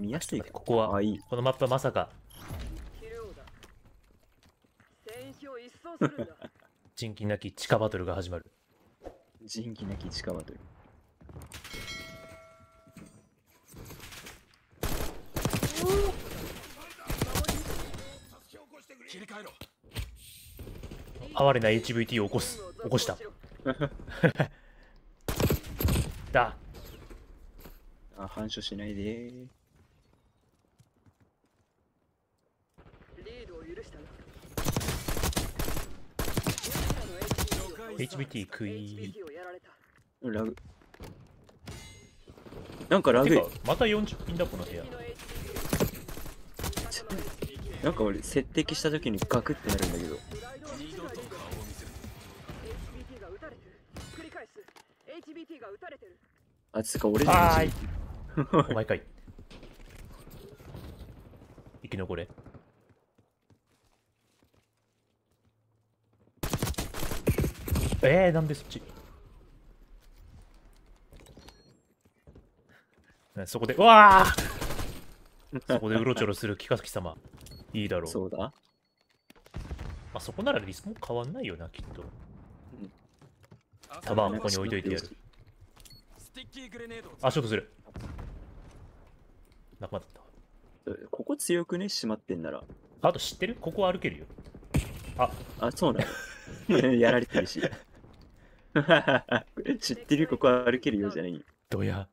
見やすい。 ここは、 あ、いい。 このマップはまさか人気なき地下バトルが始まる。 人気なき地下バトル。 哀れな HVT を起こした。だ。 あ、反射しないで。 HVT 食い。 ラグ。なんかラグい。 また40ピンだこの部屋。 なんか俺接敵した時にガクってなるんだけど。あ、つか俺じゃない。 お前かい。生き残れ。なんでそっち。そこで、うわあそこでうろちょろするキカキ様。いいだろう。 そうだ。 まあそこならリスも変わんないよな、きっと。弾はここに置いといてやる。あ、ショートする。仲間だった。 ここ強くね、閉まってんなら。 あと知ってる？ここ歩けるよ。 あ、そうなの。やられてるし。知ってる？ここ歩けるよじゃない。 どや。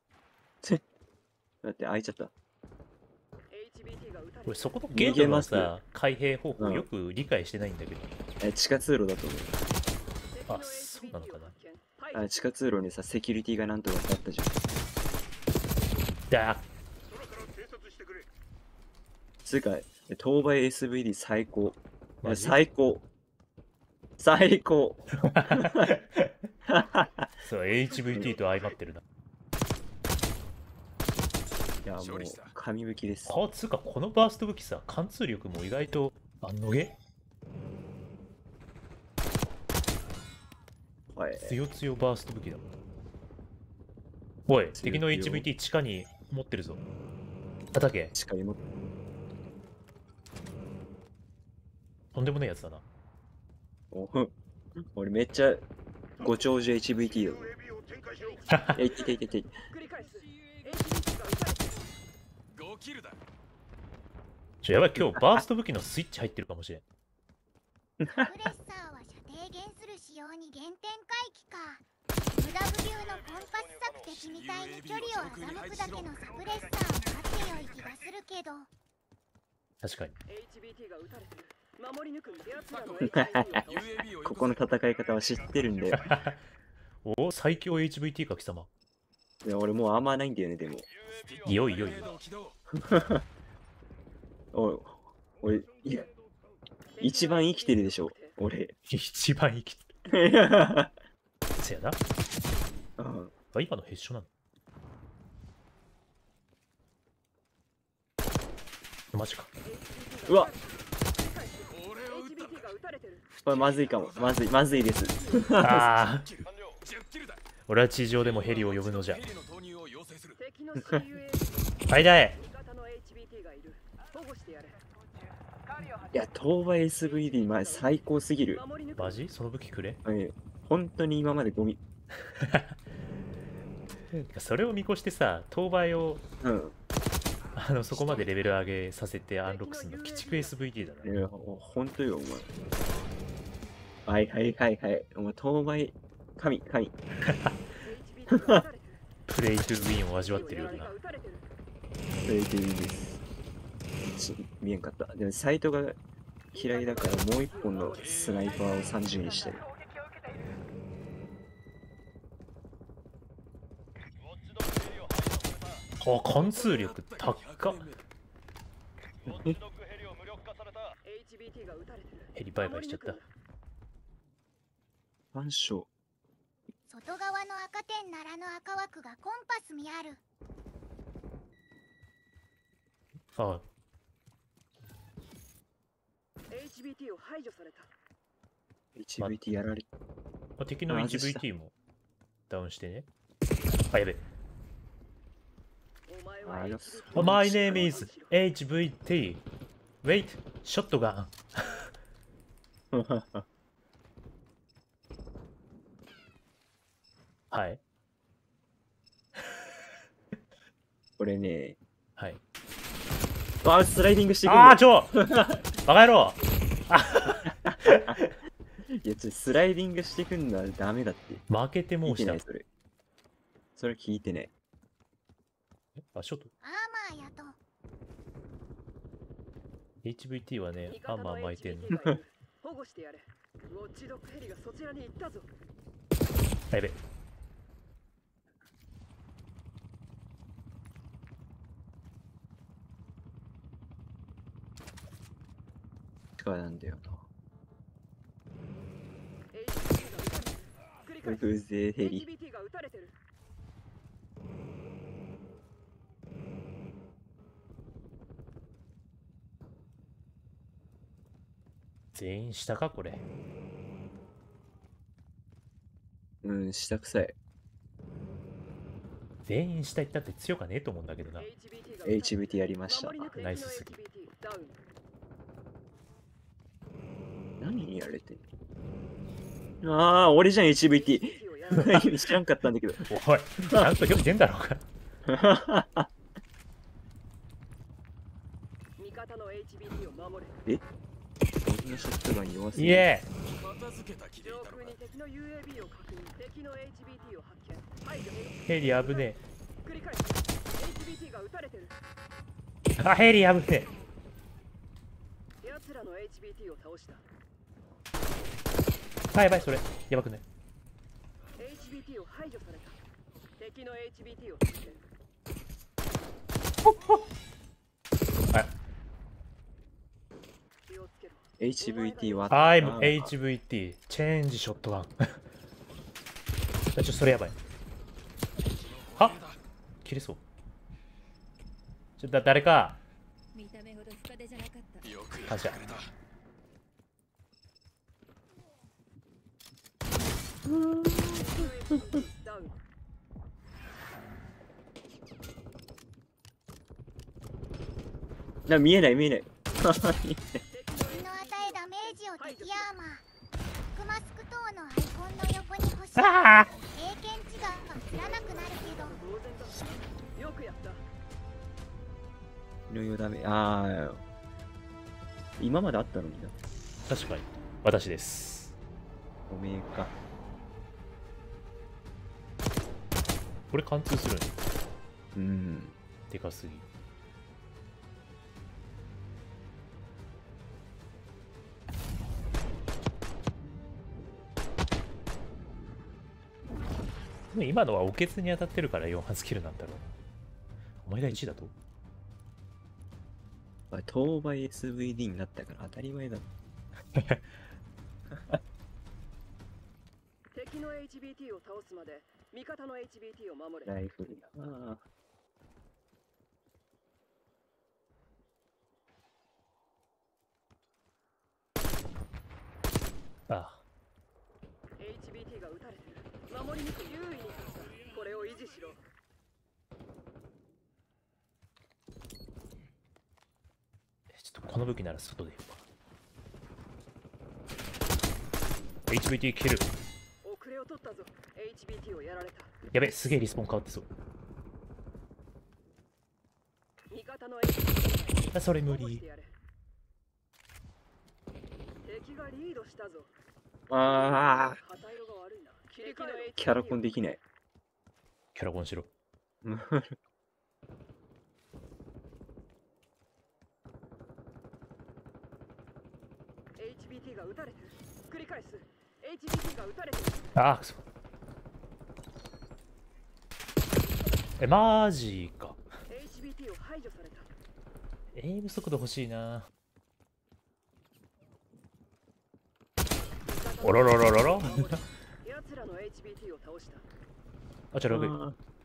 だって開いちゃった。 俺そこのゲートのさ、開閉方法よく理解してないんだけど。 地下通路だと思う。 あ、そうなのかな。 地下通路にさ、セキュリティがなんとかってあったじゃん。 だつうか、当倍 SVD 最高。最高。最高。 そう、HVT と相まってるな。 いや、もう、神武器です。 つうか、このバースト武器さ、貫通力も意外と、のげ強強バースト武器だ。おい、敵の HVT 地下に持ってるぞ。叩け。 地下に持ってとんでもないやつだな。 俺めっちゃご長寿 HVT よ。いていていて。 やばい、今日バースト武器のスイッチ入ってるかもしれん。 サプレッサーは射程減する仕様に減点回帰か。無駄武流のコンパス索敵みたいに距離を欺くだけのサプレッサーはあってよい気がするけど。 確かに。 ここの戦い方は知ってるんだよ。 お、最強 HVT か貴様。 いや、俺もうあんまないんだよね、でも。 いよいよ。 俺、いや、一番生きてるでしょ、俺。 一番生きてる。せやな。今のヘッショなの？マジか。 うわっ、これまずいかも。まずいです。 ああ。俺は地上でもヘリを呼ぶのじゃ。はいだい。 いや、東倍 SVD 前最高すぎる。 マジ？その武器くれ？ 本当に今までゴミ。 それを見越してさ、東倍を、そこまでレベル上げさせてアンロックするの鬼畜 SVD だな。 いや、本当よ、お前。はい。お前、東倍、神。 プレイトゥーウィンを味わってるような。 プレイトゥーウィンです。見えんかった。でも、サイトが嫌いだから、もう一本のスナイパーを30にしてる。 貫通力高っ。ヘリバイバイしちゃった。 ファンショー。 外側の赤点ならの赤枠がコンパスにある。 ああ。 HVT を排除された。 HVT やられた。敵の HVT もダウンしてね。あ、やべ。 あれ My name is HVT. Wait, shotgun. はい。 これね、 はい。 スライディングしてくる。 バカ野郎いや、スライディングしてくんのはダメだって。 負けてもうした。 聞いてない、それ聞いてね。 あ、ショット。 アーマーやと HVT はね、アーマー巻いてんの。 保護してやれ。ウォッチドッグヘリがそちらに行ったぞ。 やべ。 なんだよな。 HBT 風勢ヘリ。 が撃たれてる。 全員下かこれ。 うん、下臭い。 全員下行ったって強かねえと思うんだけどな。 HVT やりました。 ナイスすぎ。 何にやれてんの？ああ、俺じゃん HVT。知らんかったんだけど。 おい、ちゃんと読んでんだろうか。 味方の HBT を守れ。 え？俺のショットガン弱すぎる。イエーイ。 上空に敵の UAV を確認。敵の HBT を発見。 ヘリ危ね繰り返す。HBT が撃たれてる。 あ、ヘリ危ねえ。 奴らの HBT を倒した。 あ、やばい、それ。やばくない。 HBT を排除された。敵の HBT を発見。 はい。 気をつけろ。 HVT は。 I'm HVT。チェンジショットガン。それやばい。は？切れそう。誰か。感謝。 見えない。 敵の与えダメージを敵アーマークマスク等のアイコンの横に欲しい。経験値が映らなくなるけどよくやった。 いろいろダメ。ああ、今まであったのにな。 確かに。私です。 おめえか。 これ貫通するの？ うん。 でかすぎ。今のはおけつに当たってるから4発キルなんだろう。お前が1だと？ 当倍 SVD になったから当たり前だ。 敵の HBT を倒すまで味方の HBT を守れ。 ライフルだな。 ああ。 HBT が撃たれてる。守り抜く優位に立った。これを維持しろ。 ちょっとこの武器なら外で言うか。HBT 蹴る。 遅れを取ったぞ。HBT をやられた。 やべ、すげえリスポン変わってそう。 味方の HBT それ無理。 敵がリードしたぞ。 ああ。 旗色が悪いな。 キャラコンできない。 キャラコンしろ。 HBT が撃たれてる。繰り返す。HBT が撃たれてる。 ああ、くそ。マジか。 HBT を排除された。 エイム速度欲しいな。おろろろろろ。 奴らの HBT を倒した。 あ、ちょ、ログ。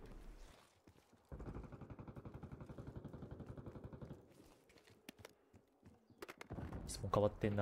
質問変わってんな。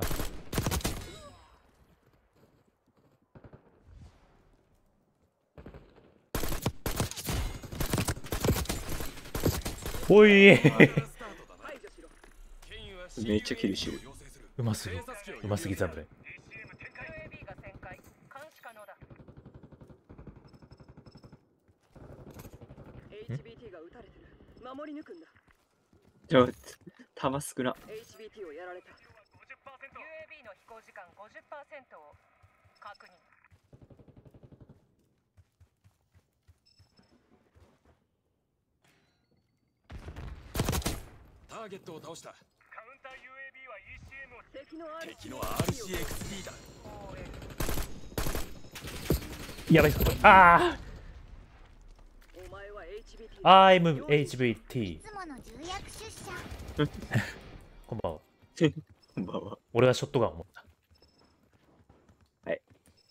おい排除しろ。 めっちゃキルしてる。 うますぎ。うますぎ侍。 UAB が旋回。監視可能だ。HBT が撃たれてる。守り抜くんだ。 ちょっと、弾少な。 HBT をやられた。 UAB の飛行時間 50% を確認。 ターゲットを倒した。 カウンター UAB は ECM を敵の RCXD だ。 やばいっすこれ。あお前は HBT。 あ I'm HBT いつもの重役出社。 こんばんは。 こんばんは。 俺はショットガンを持った。 はい。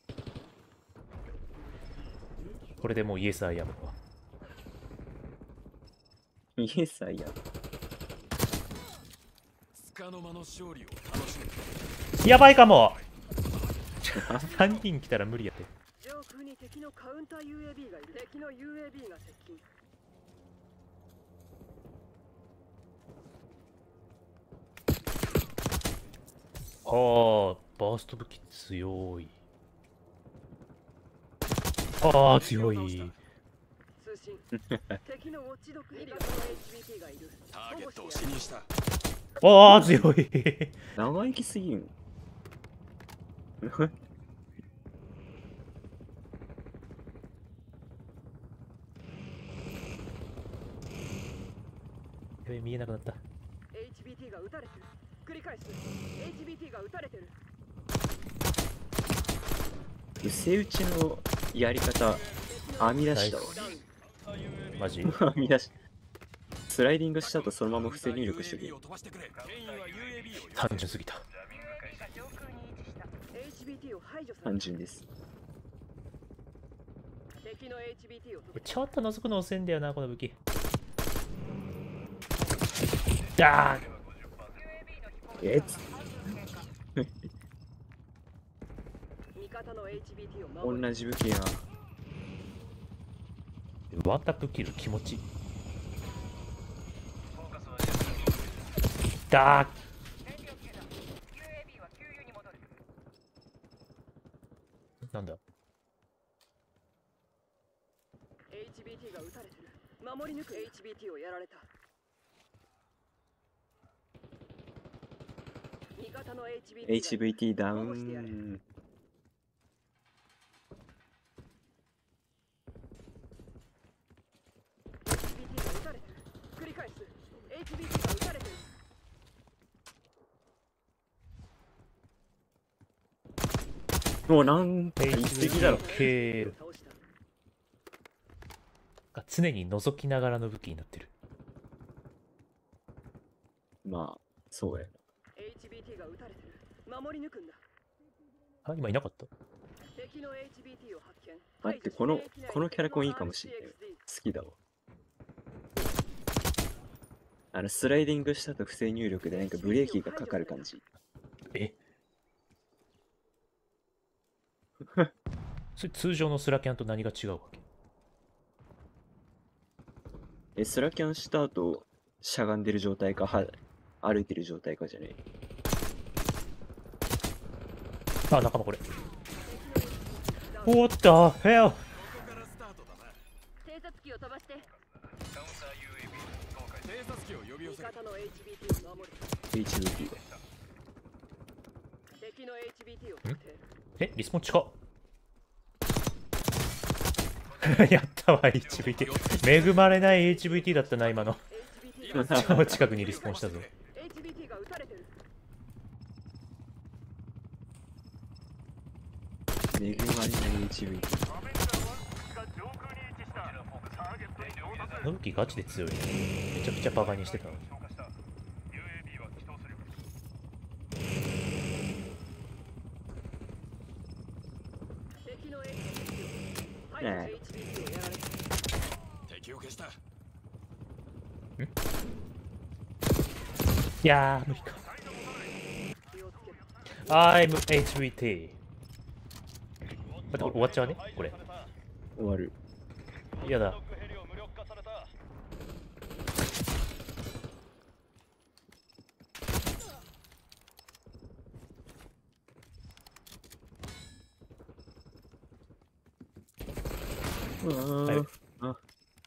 これでもうイエスアイアムわ。 イエスアイや。 つかの間の勝利を楽しむ。 やばいかも3人来たら無理やって。 上空に敵のカウンター UAB がいる。敵の UAB が接近。 はあ、バースト武器強い。ああ、強い。 通信。敵のウォッチドッグに敵の HBT がいる。 ターゲットを死にした。 ああ、強い。 長生きすぎん。 見えなくなった。 HBT が撃たれてる。繰り返す。HBT が撃たれてる。 セ打ちのやり方、編み出したわ。 マジ編み出し。スライディングした後そのまま不正入力してる。 単純すぎた。 上空に位置した。 HBT を排除され単純です。 敵の HBT を飛ばちょっと覗くの遅いんだよな、この武器。あえ味方の HBT を守る。 同じ武器や。 ワンタップキル気持ちいい。だー UAB は給油に戻る。 なんだ HBT が撃たれてる。守り抜く HBT をやられた。味方の HVT ダウン。 HBT が撃たれてる。繰り返す。HBT が撃たれてる。 もうなんか言い過ぎだろ。 HBK 倒した。 が常に覗きながらの武器になってる。 まあ、そうや。 HBT が撃たれてる。守り抜くんだ。 あ、今いなかった。 敵の HBT を発見。 待って、このキャラコンいいかもしれない。好きだわ。スライディングしたと不正入力でなんかブレーキがかかる感じ。 えそれ通常のスラキャンと何が違うわけ？ スラキャンした後、しゃがんでる状態か、歩いてる状態かじゃねあ、仲間これ。What the hell？ 偵察機を飛ばして。 偵察機を呼び寄せる。 味方の HBT を守る。 え。HVT だ。 敵の HBT を特定。 え、リスポン近っ。やったわ、HVT。恵まれない HVT だったな、今の。 HBT が超近くにリスポンしたぞ。 HBT が撃たれてる。 恵まれない HVT。 この武器ガチで強いね。めちゃくちゃバカにしてたのに。 敵の HBT を排除 HBT をやられた。 敵を消した。 いやー、無理か。 気をつけろ。 I'm HVT。待って、これ終わっちゃうねこれ。 終わる。 やだ。 はいあ、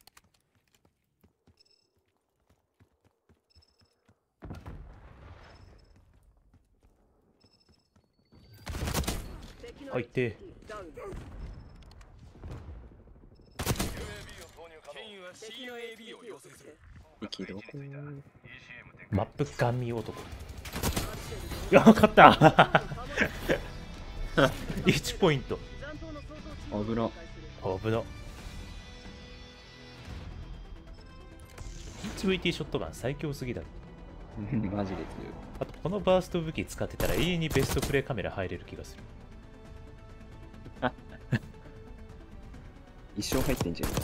あ、いて。 ケインは CUAB を要請する。 息どこマップガンミ男。いや、勝った1ポイント。 危な。 危な。HVT ショットガン最強すぎだろ。 マジで強い。 あとこのバースト武器使ってたら永遠にベストプレイカメラ入れる気がする。 一生入ってんじゃん。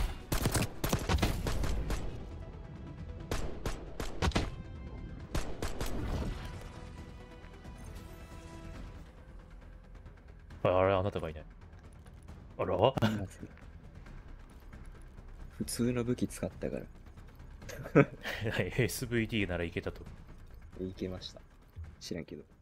あれ、あなたがいない。あら普通の武器使ったから SVT ならいけたと。 いけました。知らんけど。